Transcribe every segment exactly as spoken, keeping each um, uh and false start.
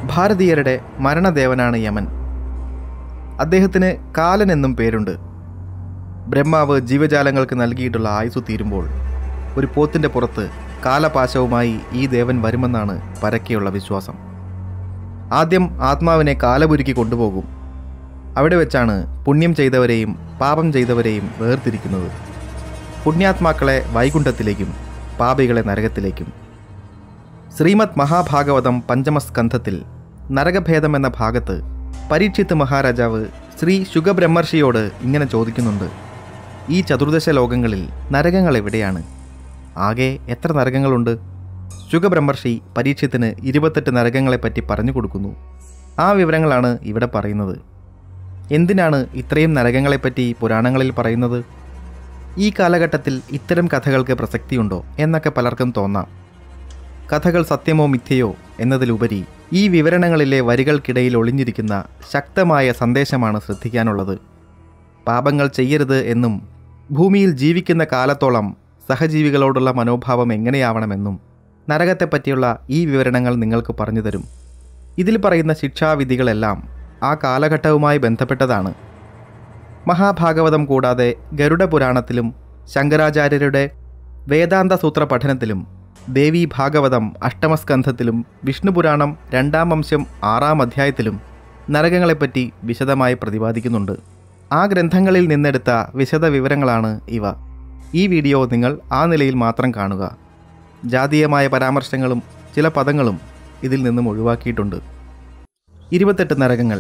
ഭാരതീയരുടെ മരണദേവനാണ് Yemen. അദ്ദേഹത്തിന് കാലൻ എന്നും പേരുണ്ട്. ബ്രഹ്മാവ് ജീവജാലങ്ങൾക്ക് നൽകിയിട്ടുള്ള ആയുസ് തീരുമ്പോൾ ഒരു പോത്തിൻ്റെ പുറത്ത് കാലപാശവുമായി ഈ ദേവൻ വരുമെന്നാണ് പരക്കെയുള്ള വിശ്വാസം. ആദ്യം ആത്മാവിനെ കാലപുരുക്കി കൊണ്ടുപോകും. അവിടെ വെച്ചാണ് പുണ്യം ചെയ്തവരെയും പാപം ചെയ്തവരെയും വേർതിരിക്കുന്നത്. പുണ്യാത്മാക്കളെ വൈകുണ്ഠത്തിലേക്കും പാപികളെ നരകത്തിലേക്കും. ശ്രീമദ് മഹാഭാഗവതം പഞ്ചമസ്കന്ധത്തിൽ നരകഭേദം എന്ന ഭാഗത്ത് പരീക്ഷിത്ത് മഹാരാജാവ് ശ്രീ ശുഗബ്രഹ്മർഷിയോട് ഇങ്ങനെ ചോദിക്കുന്നുണ്ട്: ഈ ചതുർദശ ലോകങ്ങളിൽ നരകങ്ങൾ എവിടെയാണ്? ആകെ എത്ര നരകങ്ങളുണ്ട്? ശുഗബ്രഹ്മർഷി പരീക്ഷത്തിന് ഇരുപത്തെട്ട് നരകങ്ങളെപ്പറ്റി പറഞ്ഞു കൊടുക്കുന്നു. ആ വിവരങ്ങളാണ് ഇവിടെ പറയുന്നത്. എന്തിനാണ് ഇത്രയും നരകങ്ങളെപ്പറ്റി പുരാണങ്ങളിൽ പറയുന്നത്? ഈ കാലഘട്ടത്തിൽ ഇത്തരം കഥകൾക്ക് പ്രസക്തിയുണ്ടോ എന്നൊക്കെ പലർക്കും തോന്നാം. കഥകൾ സത്യമോ മിഥ്യയോ എന്നതിലുപരി ഈ വിവരണങ്ങളിലെ വരികൾക്കിടയിൽ ഒളിഞ്ഞിരിക്കുന്ന ശക്തമായ സന്ദേശമാണ് ശ്രദ്ധിക്കാനുള്ളത്. പാപങ്ങൾ ചെയ്യരുത് എന്നും ഭൂമിയിൽ ജീവിക്കുന്ന കാലത്തോളം സഹജീവികളോടുള്ള മനോഭാവം എങ്ങനെയാവണമെന്നും നരകത്തെപ്പറ്റിയുള്ള ഈ വിവരണങ്ങൾ നിങ്ങൾക്ക് പറഞ്ഞു തരും. ഇതിൽ പറയുന്ന ശിക്ഷാവിധികളെല്ലാം ആ കാലഘട്ടവുമായി ബന്ധപ്പെട്ടതാണ്. മഹാഭാഗവതം കൂടാതെ ഗരുഡ പുരാണത്തിലും ശങ്കരാചാര്യരുടെ വേദാന്ത സൂത്ര പഠനത്തിലും ദേവി ഭാഗവതം അഷ്ടമസ്കന്ധത്തിലും വിഷ്ണു പുരാണം രണ്ടാം അംശം ആറാം അധ്യായത്തിലും നരകങ്ങളെപ്പറ്റി വിശദമായി പ്രതിപാദിക്കുന്നുണ്ട്. ആ ഗ്രന്ഥങ്ങളിൽ നിന്നെടുത്ത വിശദ വിവരങ്ങളാണ് ഇവ. ഈ വീഡിയോ നിങ്ങൾ ആ നിലയിൽ മാത്രം കാണുക. ജാതീയമായ പരാമർശങ്ങളും ചില പദങ്ങളും ഇതിൽ നിന്നും ഒഴിവാക്കിയിട്ടുണ്ട്. ഇരുപത്തെട്ട് നരകങ്ങൾ.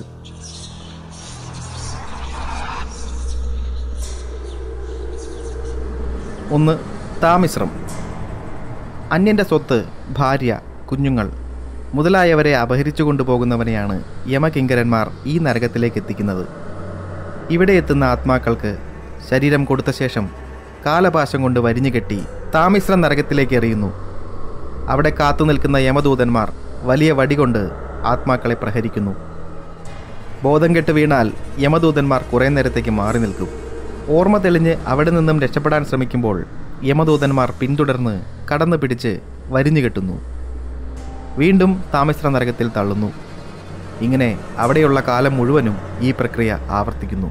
ഒന്ന്, താമിശ്രം. അന്യൻ്റെ സ്വത്ത്, ഭാര്യ, കുഞ്ഞുങ്ങൾ മുതലായവരെ അപഹരിച്ചു കൊണ്ടുപോകുന്നവനെയാണ് യമകിങ്കരന്മാർ ഈ നരകത്തിലേക്ക് എത്തിക്കുന്നത്. ഇവിടെ എത്തുന്ന ആത്മാക്കൾക്ക് ശരീരം കൊടുത്ത ശേഷം കാലപാശം കൊണ്ട് വരിഞ്ഞുകെട്ടി താമിശ്ര നരകത്തിലേക്ക് എറിയുന്നു. അവിടെ കാത്തു നിൽക്കുന്ന യമദൂതന്മാർ വലിയ വടികൊണ്ട് ആത്മാക്കളെ പ്രഹരിക്കുന്നു. ബോധം കെട്ട് വീണാൽ യമദൂതന്മാർ കുറേ നേരത്തേക്ക് മാറി നിൽക്കും. ഓർമ്മ തെളിഞ്ഞ് അവിടെ നിന്നും രക്ഷപ്പെടാൻ ശ്രമിക്കുമ്പോൾ യമദൂതന്മാർ പിന്തുടർന്ന് കടന്നു പിടിച്ച് വരിഞ്ഞു കെട്ടുന്നു. വീണ്ടും താമിശ്ര നരകത്തിൽ തള്ളുന്നു. ഇങ്ങനെ അവിടെയുള്ള കാലം മുഴുവനും ഈ പ്രക്രിയ ആവർത്തിക്കുന്നു.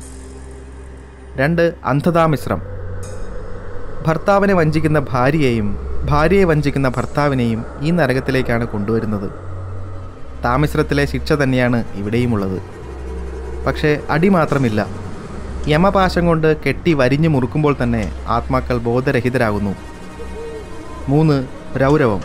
രണ്ട്, അന്ധതാമിശ്രം. ഭർത്താവിനെ വഞ്ചിക്കുന്ന ഭാര്യയെയും ഭാര്യയെ വഞ്ചിക്കുന്ന ഭർത്താവിനെയും ഈ നരകത്തിലേക്കാണ് കൊണ്ടുവരുന്നത്. താമിശ്രത്തിലെ ശിക്ഷ തന്നെയാണ് ഇവിടെയുമുള്ളത്. പക്ഷേ അടി മാത്രമില്ല. യമപാശം കൊണ്ട് കെട്ടി വരിഞ്ഞു മുറുക്കുമ്പോൾ തന്നെ ആത്മാക്കൾ ബോധരഹിതരാകുന്നു. മൂന്ന്, രൗരവം.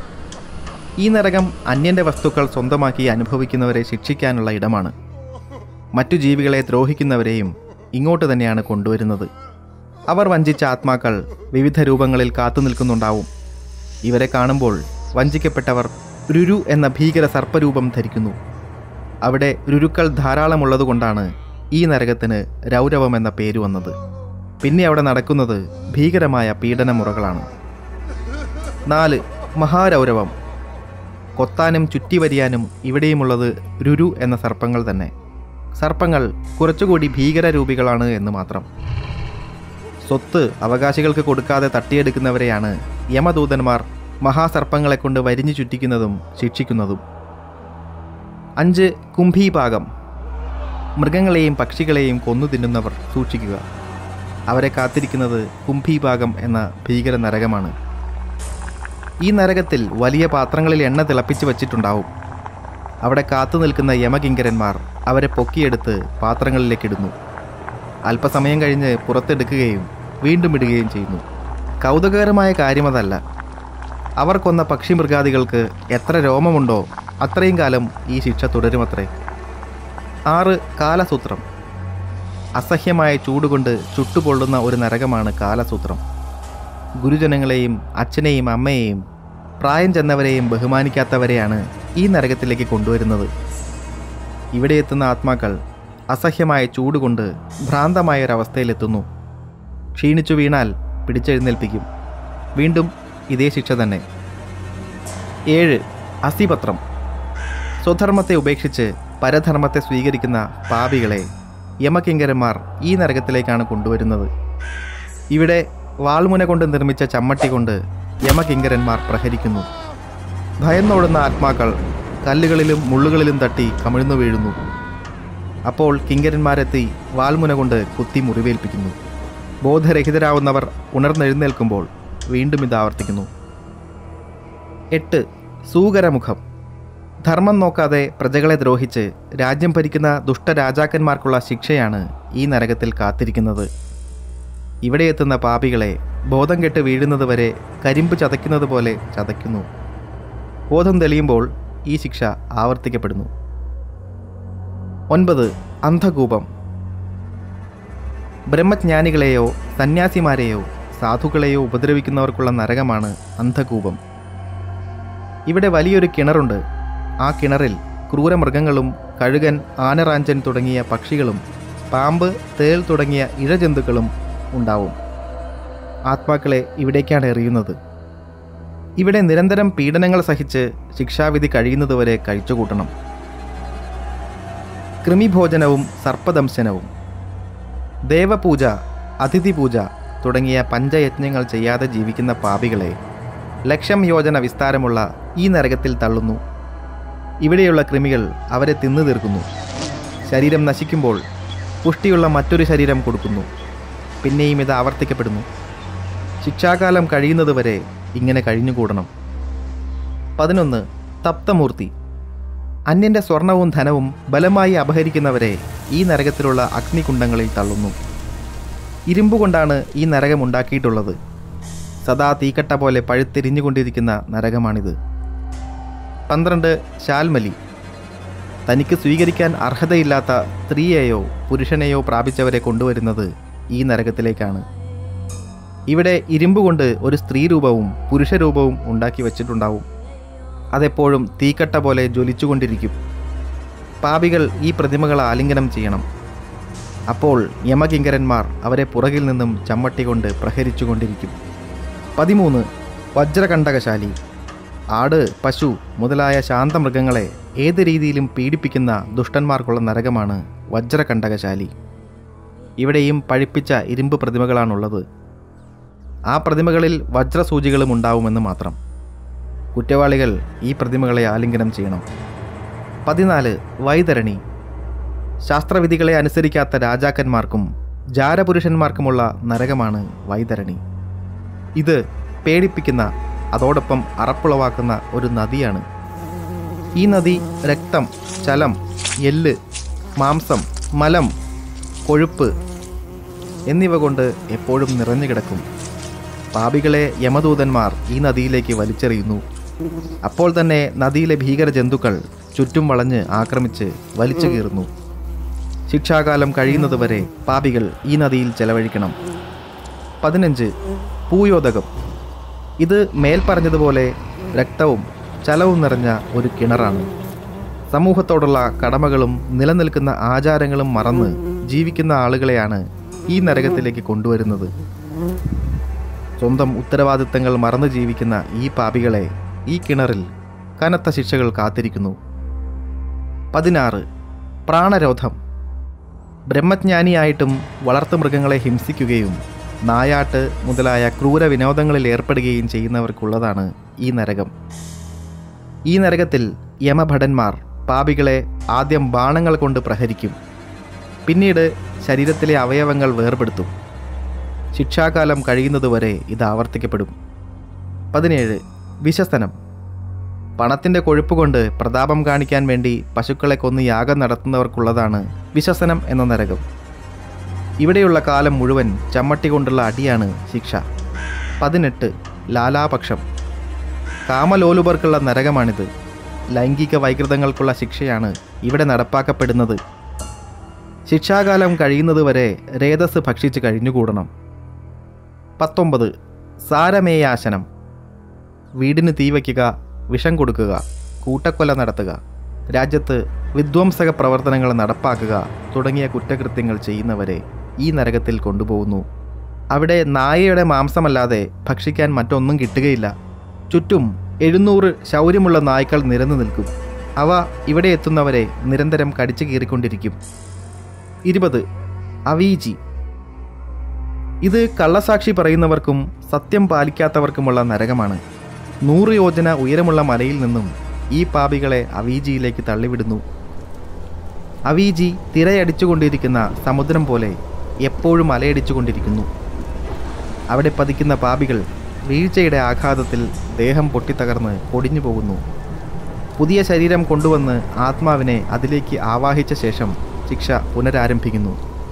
ഈ നരകം അന്യൻ്റെ വസ്തുക്കൾ സ്വന്തമാക്കി അനുഭവിക്കുന്നവരെ ശിക്ഷിക്കാനുള്ള ഇടമാണ്. മറ്റു ജീവികളെ ദ്രോഹിക്കുന്നവരെയും ഇങ്ങോട്ട് തന്നെയാണ് കൊണ്ടുവരുന്നത്. അവർ വഞ്ചിച്ച ആത്മാക്കൾ വിവിധ രൂപങ്ങളിൽ കാത്തു നിൽക്കുന്നുണ്ടാവും. ഇവരെ കാണുമ്പോൾ വഞ്ചിക്കപ്പെട്ടവർ രുരു എന്ന ഭീകര സർപ്പരൂപം ധരിക്കുന്നു. അവിടെ രുരുക്കൾ ധാരാളമുള്ളതുകൊണ്ടാണ് ഈ നരകത്തിന് രൗരവം എന്ന പേര് വന്നത്. പിന്നെ അവിടെ നടക്കുന്നത് ഭീകരമായ പീഡനമുറകളാണ്. നാല്, മഹാരൗരവം. കൊത്താനും ചുറ്റിവരിയാനും ഇവിടെയുമുള്ളത് രുരു എന്ന സർപ്പങ്ങൾ തന്നെ. സർപ്പങ്ങൾ കുറച്ചുകൂടി ഭീകരരൂപികളാണ് എന്ന് മാത്രം. സ്വത്ത് അവകാശികൾക്ക് കൊടുക്കാതെ തട്ടിയെടുക്കുന്നവരെയാണ് യമദൂതന്മാർ മഹാസർപ്പങ്ങളെ കൊണ്ട് വരിഞ്ഞു ചുറ്റിക്കുന്നതും ശിക്ഷിക്കുന്നതും. അഞ്ച്, കുംഭീപാകം. മൃഗങ്ങളെയും പക്ഷികളെയും കൊന്നു തിന്നുന്നവർ സൂക്ഷിക്കുക. അവരെ കാത്തിരിക്കുന്നത് കുംഭീപാകം എന്ന ഭീകര നരകമാണ്. ഈ നരകത്തിൽ വലിയ പാത്രങ്ങളിൽ എണ്ണ തിളപ്പിച്ച് വച്ചിട്ടുണ്ടാവും. അവിടെ കാത്തു നിൽക്കുന്ന യമകിങ്കരന്മാർ അവരെ പൊക്കിയെടുത്ത് പാത്രങ്ങളിലേക്കിടുന്നു. അല്പസമയം കഴിഞ്ഞ് പുറത്തെടുക്കുകയും വീണ്ടും ഇടുകയും ചെയ്യുന്നു. കൗതുകകരമായ കാര്യമതല്ല. അവർ കൊന്ന പക്ഷിമൃഗാദികൾക്ക് എത്ര രോമമുണ്ടോ അത്രയും കാലം ഈ ശിക്ഷ തുടരുമത്രേ. ആറ്, കാലസൂത്രം. അസഹ്യമായ ചൂടുകൊണ്ട് ചുട്ടുപൊള്ളുന്ന ഒരു നരകമാണ് കാലസൂത്രം. ഗുരുജനങ്ങളെയും അച്ഛനെയും അമ്മയെയും പ്രായം ചെന്നവരെയും ബഹുമാനിക്കാത്തവരെയാണ് ഈ നരകത്തിലേക്ക് കൊണ്ടുവരുന്നത്. ഇവിടെ എത്തുന്ന ആത്മാക്കൾ അസഹ്യമായ ചൂടുകൊണ്ട് ഭ്രാന്തമായൊരവസ്ഥയിലെത്തുന്നു. ക്ഷീണിച്ചു വീണാൽ പിടിച്ചെഴുന്നേൽപ്പിക്കും. വീണ്ടും ഇതേ ശിക്ഷ തന്നെ. ഏഴ്, അസ്ഥിപത്രം. സ്വധർമ്മത്തെ ഉപേക്ഷിച്ച് പരധർമ്മത്തെ സ്വീകരിക്കുന്ന പാപികളെ യമകിങ്കരന്മാർ ഈ നരകത്തിലേക്കാണ് കൊണ്ടുവരുന്നത്. ഇവിടെ വാൾമുന കൊണ്ട് നിർമ്മിച്ച ചമ്മട്ടി കൊണ്ട് യമകിങ്കരന്മാർ പ്രഹരിക്കുന്നു. ഭയന്നോടുന്ന ആത്മാക്കൾ കല്ലുകളിലും മുള്ളുകളിലും തട്ടി കമിഴ്ന്നു വീഴുന്നു. അപ്പോൾ കിങ്കരന്മാരെത്തി വാൽമുന കൊണ്ട് കുത്തി മുറിവേൽപ്പിക്കുന്നു. ബോധരഹിതരാവുന്നവർ ഉണർന്നെഴുന്നേൽക്കുമ്പോൾ വീണ്ടും ഇത് ആവർത്തിക്കുന്നു. എട്ട്. സൂകരമുഖം. ധർമ്മം നോക്കാതെ പ്രജകളെ ദ്രോഹിച്ച് രാജ്യം ഭരിക്കുന്ന ദുഷ്ടരാജാക്കന്മാർക്കുള്ള ശിക്ഷയാണ് ഈ നരകത്തിൽ കാത്തിരിക്കുന്നത്. ഇവിടെ എത്തുന്ന പാപികളെ ബോധം കെട്ട് വീഴുന്നത് വരെ കരിമ്പ് ചതയ്ക്കുന്നത് പോലെ ചതയ്ക്കുന്നു. ബോധം തെളിയുമ്പോൾ ഈ ശിക്ഷ ആവർത്തിക്കപ്പെടുന്നു. ഒൻപത്. അന്ധകൂപം. ബ്രഹ്മജ്ഞാനികളെയോ സന്യാസിമാരെയോ സാധുക്കളെയോ ഉപദ്രവിക്കുന്നവർക്കുള്ള നരകമാണ് അന്ധകൂപം. ഇവിടെ വലിയൊരു കിണറുണ്ട്. ആ കിണറിൽ ക്രൂരമൃഗങ്ങളും കഴുകൻ, ആനറാഞ്ചൻ തുടങ്ങിയ പക്ഷികളും പാമ്പ്, തേൾ തുടങ്ങിയ ഇഴജന്തുക്കളും ഉണ്ടാവും. ആത്മാക്കളെ ഇവിടേക്കാണ് എറിയുന്നത്. ഇവിടെ നിരന്തരം പീഡനങ്ങൾ സഹിച്ച് ശിക്ഷാവിധി കഴിയുന്നതുവരെ കഴിച്ചുകൂട്ടണം. കൃമിഭോജനവും സർപ്പദംശനവും. ദേവപൂജ, അതിഥിപൂജ തുടങ്ങിയ പഞ്ചയജ്ഞങ്ങൾ ചെയ്യാതെ ജീവിക്കുന്ന പാപികളെ ലക്ഷം യോജന വിസ്താരമുള്ള ഈ നരകത്തിൽ തള്ളുന്നു. ഇവിടെയുള്ള കൃമികൾ അവരെ തിന്നു തീർക്കുന്നു. ശരീരം നശിക്കുമ്പോൾ പുഷ്ടിയുള്ള മറ്റൊരു ശരീരം കൊടുക്കുന്നു. പിന്നെയും ഇത് ആവർത്തിക്കപ്പെടുന്നു. ശിക്ഷാകാലം കഴിയുന്നതുവരെ ഇങ്ങനെ കഴിഞ്ഞുകൂടണം. പതിനൊന്ന്. തപ്തമൂർത്തി. അന്യൻ്റെ സ്വർണവും ധനവും ബലമായി അപഹരിക്കുന്നവരെ ഈ നരകത്തിലുള്ള അഗ്നികുണ്ഡങ്ങളിൽ തള്ളുന്നു. ഇരുമ്പുകൊണ്ടാണ് ഈ നരകം ഉണ്ടാക്കിയിട്ടുള്ളത്. സദാ തീക്കട്ട പോലെ പഴുത്തെരിഞ്ഞുകൊണ്ടിരിക്കുന്ന നരകമാണിത്. പന്ത്രണ്ട്. ശാൽമലി. തനിക്ക് സ്വീകരിക്കാൻ അർഹതയില്ലാത്ത സ്ത്രീയെയോ പുരുഷനെയോ പ്രാപിച്ചവരെ കൊണ്ടുവരുന്നത് ഈ നരകത്തിലേക്കാണ്. ഇവിടെ ഇരുമ്പുകൊണ്ട് ഒരു സ്ത്രീരൂപവും പുരുഷരൂപവും ഉണ്ടാക്കി വച്ചിട്ടുണ്ടാവും. അതെപ്പോഴും തീക്കട്ട പോലെ ജ്വലിച്ചുകൊണ്ടിരിക്കും. പാപികൾ ഈ പ്രതിമകൾ ആലിംഗനം ചെയ്യണം. അപ്പോൾ യമകിങ്കരന്മാർ അവരെ പുറകിൽ നിന്നും ചമ്മട്ടി കൊണ്ട് പ്രഹരിച്ചുകൊണ്ടിരിക്കും. പതിമൂന്ന്. വജ്രകണ്ടകശാലി. ആട്, പശു മുതലായ ശാന്തമൃഗങ്ങളെ ഏത് രീതിയിലും പീഡിപ്പിക്കുന്ന ദുഷ്ടന്മാർക്കുള്ള നരകമാണ് വജ്രകണ്ടകശാലി. ഇവിടെയും പഴിപ്പിച്ച ഇരുമ്പ് പ്രതിമകളാണുള്ളത്. ആ പ്രതിമകളിൽ വജ്രസൂചികളും ഉണ്ടാവുമെന്ന് മാത്രം. കുറ്റവാളികൾ ഈ പ്രതിമകളെ ആലിംഗനം ചെയ്യണം. പതിനാല്. വൈതരണി. ശാസ്ത്രവിധികളെ അനുസരിക്കാത്ത രാജാക്കന്മാർക്കും ജാരപുരുഷന്മാർക്കുമുള്ള നരകമാണ് വൈതരണി. ഇത് പേടിപ്പിക്കുന്ന, അതോടൊപ്പം അറപ്പുളവാക്കുന്ന ഒരു നദിയാണ്. ഈ നദി രക്തം, ചലം, എല്ല്, മാംസം, മലം, കൊഴുപ്പ് എന്നിവ കൊണ്ട് എപ്പോഴും നിറഞ്ഞു കിടക്കും. പാപികളെ യമദൂതന്മാർ ഈ നദിയിലേക്ക് വലിച്ചെറിയുന്നു. അപ്പോൾ തന്നെ നദിയിലെ ഭീകര ജന്തുക്കൾ ചുറ്റും വളഞ്ഞ് ആക്രമിച്ച് വലിച്ചു കീറുന്നു. ശിക്ഷാകാലം കഴിയുന്നതുവരെ പാപികൾ ഈ നദിയിൽ ചെലവഴിക്കണം. പതിനഞ്ച്. പൂയോദകം. ഇത് മേൽപ്പറഞ്ഞതുപോലെ രക്തവും ചലവും നിറഞ്ഞ ഒരു കിണറാണ്. സമൂഹത്തോടുള്ള കടമകളും നിലനിൽക്കുന്ന ആചാരങ്ങളും മറന്ന് ജീവിക്കുന്ന ആളുകളെയാണ് ഈ നരകത്തിലേക്ക് കൊണ്ടുവരുന്നത്. സ്വന്തം ഉത്തരവാദിത്തങ്ങൾ മറന്ന് ജീവിക്കുന്ന ഈ പാപികളെ ഈ കിണറിൽ കനത്ത ശിക്ഷകൾ കാത്തിരിക്കുന്നു. പതിനാറ്. പ്രാണരോധം. ബ്രഹ്മജ്ഞാനിയായിട്ടും വളർത്തുമൃഗങ്ങളെ ഹിംസിക്കുകയും നായാട്ട് മുതലായ ക്രൂര വിനോദങ്ങളിൽ ഏർപ്പെടുകയും ചെയ്യുന്നവർക്കുള്ളതാണ് ഈ നരകം. ഈ നരകത്തിൽ യമഭടന്മാർ പാപികളെ ആദ്യം ബാണങ്ങൾ കൊണ്ട് പ്രഹരിക്കും. പിന്നീട് ശരീരത്തിലെ അവയവങ്ങൾ വേർപെടുത്തും. ശിക്ഷാകാലം കഴിയുന്നതുവരെ ഇത് ആവർത്തിക്കപ്പെടും. പതിനേഴ്. വിശസനം. പണത്തിൻ്റെ കൊഴുപ്പ് കൊണ്ട് പ്രതാപം കാണിക്കാൻ വേണ്ടി പശുക്കളെ കൊന്ന് യാഗം നടത്തുന്നവർക്കുള്ളതാണ് വിശസനം എന്ന നരകം. ഇവിടെയുള്ള കാലം മുഴുവൻ ചമ്മട്ടി കൊണ്ടുള്ള അടിയാണ് ശിക്ഷ. പതിനെട്ട്. ലാലാപക്ഷം. കാമലോലുപർക്കുള്ള നരകമാണിത്. ലൈംഗിക വൈകൃതങ്ങൾക്കുള്ള ശിക്ഷയാണ് ഇവിടെ നടപ്പാക്കപ്പെടുന്നത്. ശിക്ഷാകാലം കഴിയുന്നതുവരെ രേതസ് ഭക്ഷിച്ച് കഴിഞ്ഞുകൂടണം. പത്തൊമ്പത്. സാരമേയാശനം. വീടിന് തീവയ്ക്കുക, വിഷം കൊടുക്കുക, കൂട്ടക്കൊല നടത്തുക, രാജ്യത്ത് വിധ്വംസക പ്രവർത്തനങ്ങൾ നടപ്പാക്കുക തുടങ്ങിയ കുറ്റകൃത്യങ്ങൾ ചെയ്യുന്നവരെ ഈ നരകത്തിൽ കൊണ്ടുപോകുന്നു. അവിടെ നായയുടെ മാംസമല്ലാതെ ഭക്ഷിക്കാൻ മറ്റൊന്നും കിട്ടുകയില്ല. ചുറ്റും എഴുന്നൂറ് ശൗര്യമുള്ള നായ്ക്കൾ നിരന്നു നിൽക്കും. അവ ഇവിടെ എത്തുന്നവരെ നിരന്തരം കടിച്ചു കീറിക്കൊണ്ടിരിക്കും. ഇരുപത്. അവീചി. ഇത് കള്ളസാക്ഷി പറയുന്നവർക്കും സത്യം പാലിക്കാത്തവർക്കുമുള്ള നരകമാണ്. നൂറ് യോജന ഉയരമുള്ള മലയിൽ നിന്നും ഈ പാപികളെ അവീജിയിലേക്ക് തള്ളിവിടുന്നു. അവീജി തിരയടിച്ചുകൊണ്ടിരിക്കുന്ന സമുദ്രം പോലെ എപ്പോഴും അലയടിച്ചുകൊണ്ടിരിക്കുന്നു. അവിടെ പതിക്കുന്ന പാപികൾ വീഴ്ചയുടെ ആഘാതത്തിൽ ദേഹം പൊട്ടിത്തകർന്ന് പൊടിഞ്ഞു പോകുന്നു. പുതിയ ശരീരം കൊണ്ടുവന്ന് ആത്മാവിനെ അതിലേക്ക് ആവാഹിച്ച ശേഷം ശിക്ഷ പുനരാരംഭിക്കുന്നു.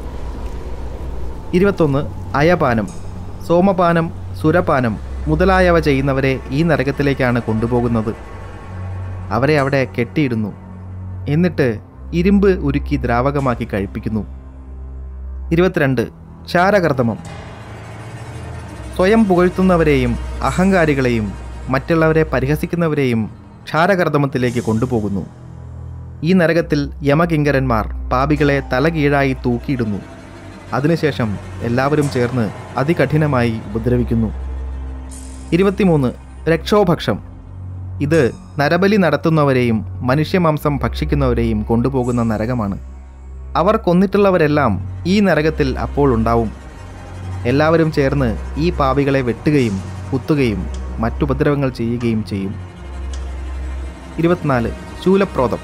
ഇരുപത്തൊന്ന്. അയപാനം, സോമപാനം, സുരപാനം മുതലായവ ചെയ്യുന്നവരെ ഈ നരകത്തിലേക്കാണ് കൊണ്ടുപോകുന്നത്. അവരെ അവിടെ കെട്ടിയിടുന്നു. എന്നിട്ട് ഇരുമ്പ് ഉരുക്കി ദ്രാവകമാക്കി കഴിപ്പിക്കുന്നു. ഇരുപത്തിരണ്ട്. ക്ഷാരകർദമം, സ്വയം പുകഴ്ത്തുന്നവരെയും അഹങ്കാരികളെയും മറ്റുള്ളവരെ പരിഹസിക്കുന്നവരെയും ക്ഷാരകർദമത്തിലേക്ക് കൊണ്ടുപോകുന്നു. ഈ നരകത്തിൽ യമകിങ്കരന്മാർ പാപികളെ തലകീഴായി തൂക്കിയിടുന്നു. അതിനുശേഷം എല്ലാവരും ചേർന്ന് അതികഠിനമായി ഉപദ്രവിക്കുന്നു. ഇരുപത്തിമൂന്ന്. രക്ഷോഭക്ഷം, ഇത് നരബലി നടത്തുന്നവരെയും മനുഷ്യമാംസം ഭക്ഷിക്കുന്നവരെയും കൊണ്ടുപോകുന്ന നരകമാണ്. അവർ കൊന്നിട്ടുള്ളവരെല്ലാം ഈ നരകത്തിൽ അപ്പോൾ ഉണ്ടാവും. എല്ലാവരും ചേർന്ന് ഈ പാപികളെ വെട്ടുകയും കുത്തുകയും മറ്റുപദ്രവങ്ങൾ ചെയ്യുകയും ചെയ്യും. ഇരുപത്തിനാല്. ശൂലപ്രോതം,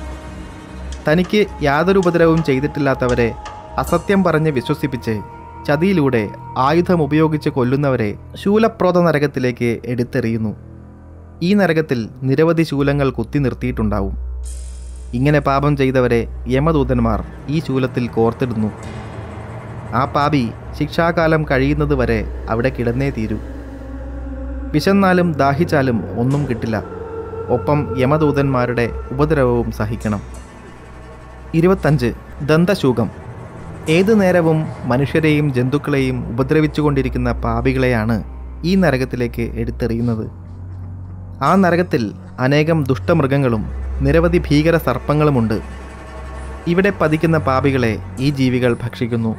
തനിക്ക് യാതൊരു ഉപദ്രവവും ചെയ്തിട്ടില്ലാത്തവരെ അസത്യം പറഞ്ഞ് വിശ്വസിപ്പിച്ച് ചതിയിലൂടെ ആയുധം ഉപയോഗിച്ച് കൊല്ലുന്നവരെ ശൂലപ്രോത നരകത്തിലേക്ക് എടുത്തെറിയുന്നു. ഈ നരകത്തിൽ നിരവധി ശൂലങ്ങൾ കുത്തി നിർത്തിയിട്ടുണ്ടാവും. ഇങ്ങനെ പാപം ചെയ്തവരെ യമദൂതന്മാർ ഈ ശൂലത്തിൽ കോർത്തിടുന്നു. ആ പാപി ശിക്ഷാകാലം കഴിയുന്നത് വരെ അവിടെ കിടന്നേ തീരൂ. വിശന്നാലും ദാഹിച്ചാലും ഒന്നും കിട്ടില്ല. ഒപ്പം യമദൂതന്മാരുടെ ഉപദ്രവവും സഹിക്കണം. ഇരുപത്തഞ്ച്. ദന്തശൂകം, ഏതു നേരവും മനുഷ്യരെയും ജന്തുക്കളെയും ഉപദ്രവിച്ചുകൊണ്ടിരിക്കുന്ന പാപികളെയാണ് ഈ നരകത്തിലേക്ക് എടുത്തെറിയുന്നത്. ആ നരകത്തിൽ അനേകം ദുഷ്ടമൃഗങ്ങളും നിരവധി ഭീകര സർപ്പങ്ങളുമുണ്ട്. ഇവിടെ പതിക്കുന്ന പാപികളെ ഈ ജീവികൾ ഭക്ഷിക്കുന്നു.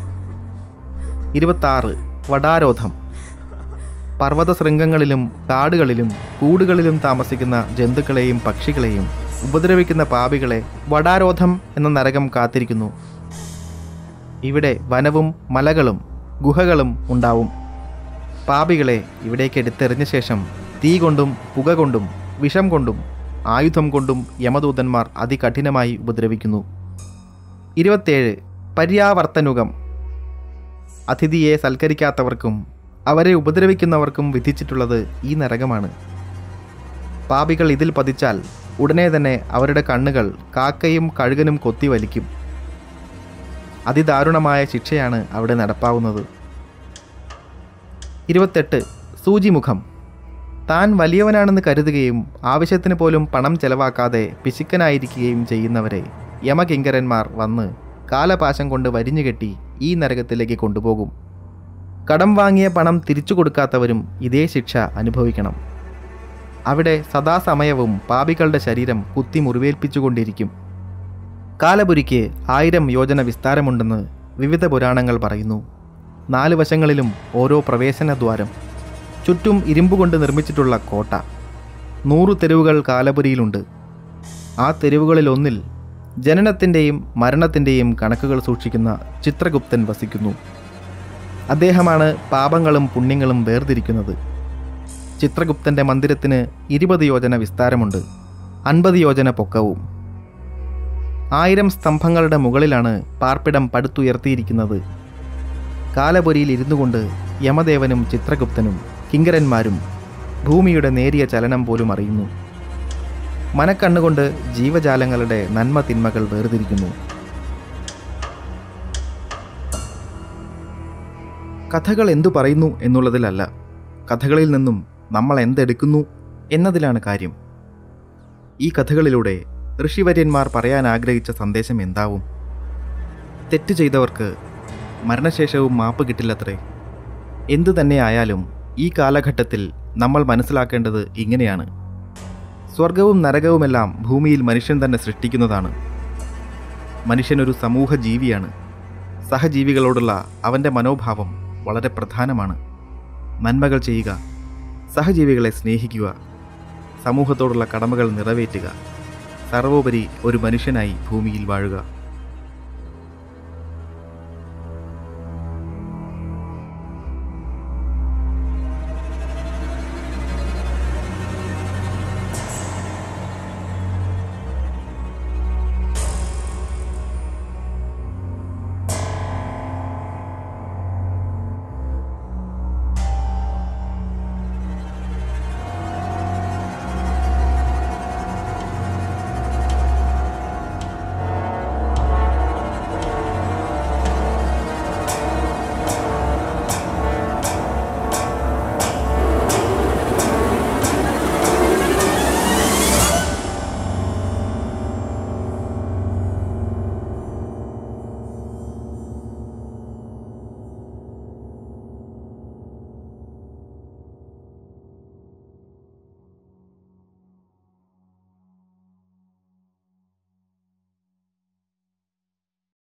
ഇരുപത്താറ്. വടാരോധം, പർവ്വതശൃംഗങ്ങളിലും കാടുകളിലും കൂടുകളിലും താമസിക്കുന്ന ജന്തുക്കളെയും പക്ഷികളെയും ഉപദ്രവിക്കുന്ന പാപികളെ വടാരോധം എന്ന നരകം കാത്തിരിക്കുന്നു. ഇവിടെ വനവും മലകളും ഗുഹകളും ഉണ്ടാവും. പാപികളെ ഇവിടേക്ക് എടുത്തെറിഞ്ഞ ശേഷം തീ കൊണ്ടും പുക കൊണ്ടും വിഷം കൊണ്ടും ആയുധം കൊണ്ടും യമദൂതന്മാർ അതികഠിനമായി ഉപദ്രവിക്കുന്നു. ഇരുപത്തേഴ്. പര്യാവർത്തനുകം, അതിഥിയെ സൽക്കരിക്കാത്തവർക്കും അവരെ ഉപദ്രവിക്കുന്നവർക്കും വിധിച്ചിട്ടുള്ളത് ഈ നരകമാണ്. പാപികൾ ഇതിൽ പതിച്ചാൽ ഉടനെ തന്നെ അവരുടെ കണ്ണുകൾ കാക്കയും കഴുകനും കൊത്തി വലിക്കും. അതിദാരുണമായ ശിക്ഷയാണ് അവിടെ നടപ്പാവുന്നത്. ഇരുപത്തെട്ട്. സൂചിമുഖം, താൻ വലിയവനാണെന്ന് കരുതുകയും ആവശ്യത്തിന് പോലും പണം ചെലവാക്കാതെ പിശുക്കനായിരിക്കുകയും ചെയ്യുന്നവരെ യമകിങ്കരന്മാർ വന്ന് കാലപാശം കൊണ്ട് വരിഞ്ഞുകെട്ടി ഈ നരകത്തിലേക്ക് കൊണ്ടുപോകും. കടം വാങ്ങിയ പണം തിരിച്ചു കൊടുക്കാത്തവരും ഇതേ ശിക്ഷ അനുഭവിക്കണം. അവിടെ സദാസമയവും പാപികളുടെ ശരീരം കുത്തി മുറിവേൽപ്പിച്ചുകൊണ്ടിരിക്കും. കാലപുരിക്ക് ആയിരം യോജന വിസ്താരമുണ്ടെന്ന് വിവിധ പുരാണങ്ങൾ പറയുന്നു. നാല് വശങ്ങളിലും ഓരോ പ്രവേശനദ്വാരം, ചുറ്റും ഇരുമ്പുകൊണ്ട് നിർമ്മിച്ചിട്ടുള്ള കോട്ട. നൂറു തെരുവുകൾ കാലപുരിയിലുണ്ട്. ആ തെരുവുകളിലൊന്നിൽ ജനനത്തിൻ്റെയും മരണത്തിൻ്റെയും കണക്കുകൾ സൂക്ഷിക്കുന്ന ചിത്രഗുപ്തൻ വസിക്കുന്നു. അദ്ദേഹമാണ് പാപങ്ങളും പുണ്യങ്ങളും വേർതിരിക്കുന്നത്. ചിത്രഗുപ്തൻ്റെ മന്ദിരത്തിന് ഇരുപത് യോജന വിസ്താരമുണ്ട്, അൻപത് യോജന പൊക്കവും. ആയിരം സ്തംഭങ്ങളുടെ മുകളിലാണ് പാർപ്പിടം പടുത്തുയർത്തിയിരിക്കുന്നത്. കാലപുരിയിൽ ഇരുന്നു കൊണ്ട് യമദേവനും ചിത്രഗുപ്തനും കിങ്കരന്മാരും ഭൂമിയുടെ നേരിയ ചലനം പോലും അറിയുന്നു. മനക്കണ്ണുകൊണ്ട് ജീവജാലങ്ങളുടെ നന്മ തിന്മകൾ വേർതിരിക്കുന്നു. കഥകൾ എന്തു പറയുന്നു എന്നുള്ളതിലല്ല, കഥകളിൽ നിന്നും നമ്മൾ എന്തെടുക്കുന്നു എന്നതിലാണ് കാര്യം. ഈ കഥകളിലൂടെ ഋഷിവര്യന്മാർ പറയാൻ ആഗ്രഹിച്ച സന്ദേശം എന്താവും? തെറ്റ് ചെയ്തവർക്ക് മരണശേഷവും മാപ്പ് കിട്ടില്ലത്രേ. എന്തു തന്നെ ആയാലും ഈ കാലഘട്ടത്തിൽ നമ്മൾ മനസ്സിലാക്കേണ്ടത് ഇങ്ങനെയാണ്: സ്വർഗവും നരകവുമെല്ലാം ഭൂമിയിൽ മനുഷ്യൻ തന്നെ സൃഷ്ടിക്കുന്നതാണ്. മനുഷ്യനൊരു സമൂഹ ജീവിയാണ്. സഹജീവികളോടുള്ള അവൻ്റെ മനോഭാവം വളരെ പ്രധാനമാണ്. നന്മകൾ ചെയ്യുക, സഹജീവികളെ സ്നേഹിക്കുക, സമൂഹത്തോടുള്ള കടമകൾ നിറവേറ്റുക, സർവോപരി ഒരു മനുഷ്യനായി ഭൂമിയിൽ വാഴുക.